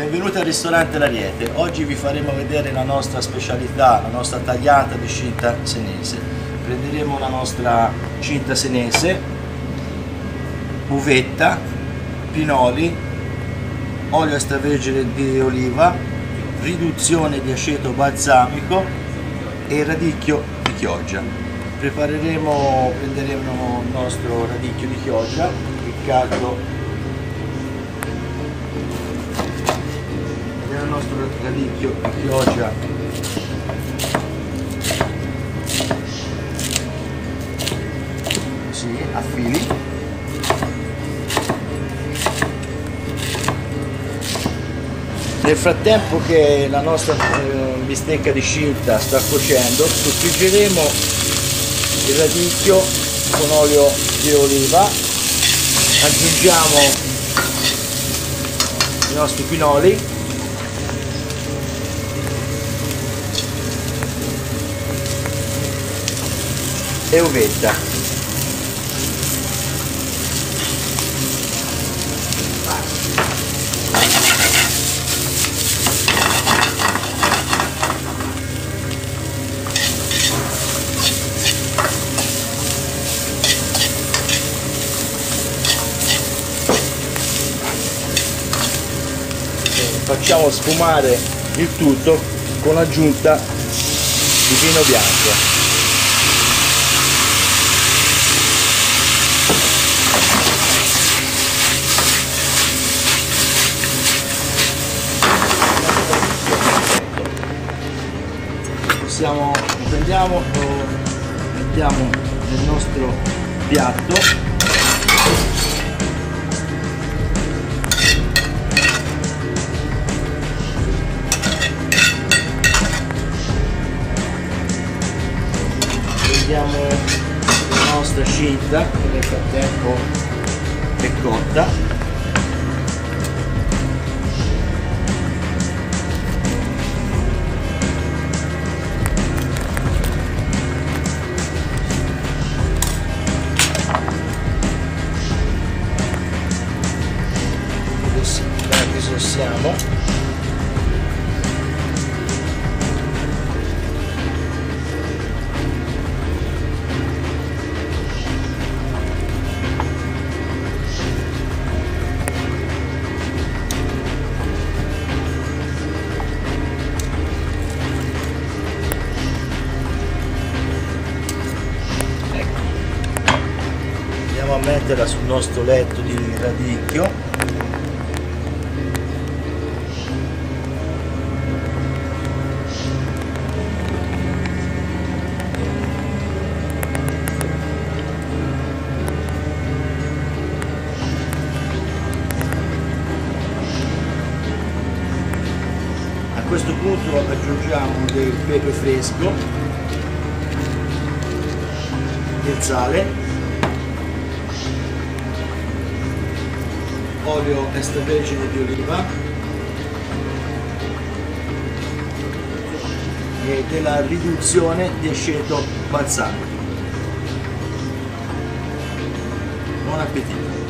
Benvenuti al ristorante L'Ariete. Oggi vi faremo vedere la nostra specialità, la nostra tagliata di cinta senese. Prenderemo la nostra cinta senese, uvetta, pinoli, olio extravergine di oliva, riduzione di aceto balsamico e radicchio di chioggia. Prenderemo il nostro radicchio di chioggia, il caldo del nostro radicchio di chioggia così a fili. Nel frattempo che la nostra bistecca di cinta sta cuocendo, soffriggeremo il radicchio con olio di oliva, aggiungiamo i nostri pinoli e uvetta. Facciamo sfumare il tutto con l'aggiunta di vino bianco. Lo prendiamo, lo mettiamo nel nostro piatto. Prendiamo la nostra cinta che nel frattempo è cotta. La risossiamo. Andiamo a metterla sul nostro letto di radicchio. A questo punto aggiungiamo del pepe fresco, del sale, olio extravergine di oliva e della riduzione di aceto balsamico. Buon appetito!